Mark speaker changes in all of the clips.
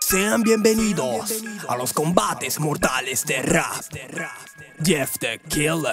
Speaker 1: Sean bienvenidos a los combates mortales de rap. Jeff the Killer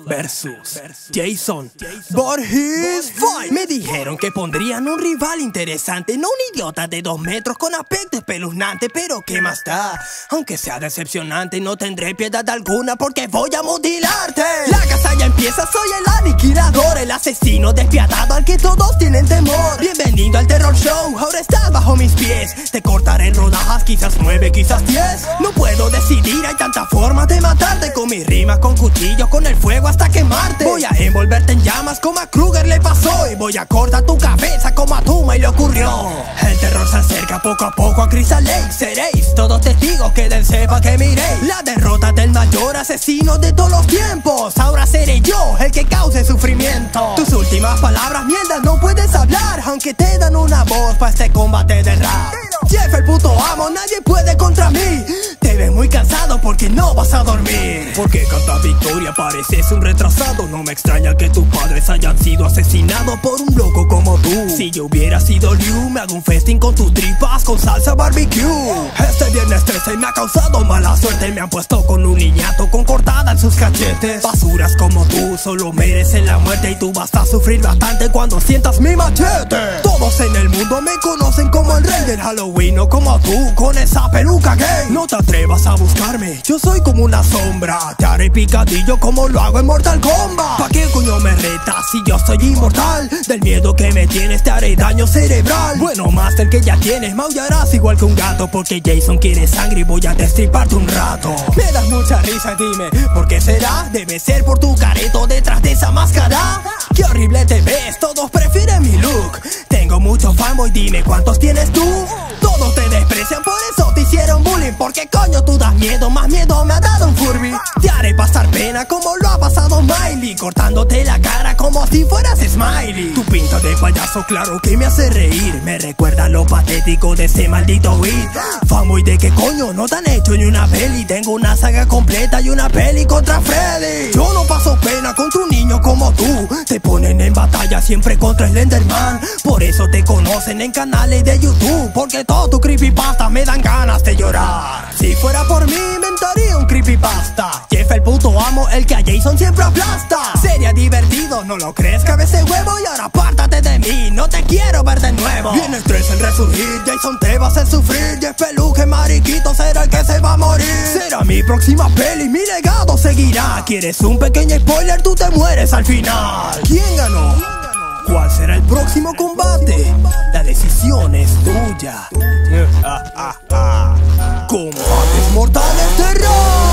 Speaker 1: versus Jason Voorhees Fight. Me dijeron que pondrían un rival interesante, no un idiota de 2 metros con aspecto espeluznante. Pero qué más da, aunque sea decepcionante, no tendré piedad alguna porque voy a mutilarte. La casa ya empieza, soy el aniquilador, el asesino despiadado al que todos tienen temor. Bienvenido al terror show, ahora estás bajo mis pies. Te cortaré en rodajas, quizás 9, quizás 10. No puedo decidir, hay tantas formas de matarte. Con mis rimas, con cuchillos, con el fuego hasta quemarte. Voy a envolverte en llamas como a Kruger le pasó, y voy a cortar tu cabeza como a Tuma y le ocurrió. El terror se acerca poco a poco a Crystal Lake. Seréis todos testigos, quédense pa' que miréis la derrota del mayor asesino de todos los tiempos. Ahora seré yo el que cause sufrimiento. Tus últimas palabras, mierda, no puedes hablar, aunque te dan una voz pa' este combate de rap. Jeff el puto amo, nadie puede contra mí. Te ves muy cansado porque no vas a dormir. Porque canta victoria, pareces un retrasado. No me extraña que tus padres hayan sido asesinados por un loco como tú. Si yo hubiera sido Liu, me hago un festín con tus tripas con salsa barbecue. Este viernes 13 me ha causado mala suerte. Me han puesto con un niñato con cortada en sus cachetes. Basuras como tú solo merecen la muerte, y tú vas a sufrir bastante cuando sientas mi machete. Todos en el mundo me conocen como el rey del Halloween, no como tú con esa peluca gay. No te atrevas a buscarme, yo soy como una sombra. Te haré picadillo como lo hago en Mortal Kombat. ¿Pa' qué coño me retas si yo soy inmortal? Del miedo que me tienes te haré daño cerebral. Bueno, más del que ya tienes, maullarás igual que un gato. Porque Jason quiere sangre y voy a destriparte un rato. Me das mucha risa, dime, ¿por qué será? Debe ser por tu careto detrás de esa máscara. Qué horrible te ves, todos prefieren mi look. Tengo mucho fanboy, dime ¿cuántos tienes tú? Todos te desprecian, por eso te hicieron bullying. Porque coño tú das miedo, más miedo me ha dado un Furby. Te haré pasar pena como lo ha pasado Miley, cortándote la cara como si fueras Smiley. Tu pinta de payaso claro que me hace reír. Me recuerda lo patético de ese maldito beat. Fanboy de qué coño, no te han hecho ni una peli. Tengo una saga completa y una peli contra Freddy. Yo no paso pena contra un niño como tú. Te ponen en batalla siempre contra Slenderman. Por eso te conocen en canales de YouTube, porque todo tu creepypasta me dan ganas de llorar. Si fuera por mí inventaría un creepypasta. Jeff el puto amo, el que a Jason siempre aplasta. Sería divertido, ¿no lo crees? Cabeza de huevo y ahora apártate de mí, no te quiero ver de nuevo. Viene estrés en resurgir, Jason te va a hacer sufrir. Jeff Peluje mariquito será el que se va a morir. Será mi próxima peli, mi legado seguirá. ¿Quieres un pequeño spoiler? Tú te mueres al final. ¿Quién ganó? ¿Cuál será el próximo combate? La decisión es tuya. Combates mortales de rap.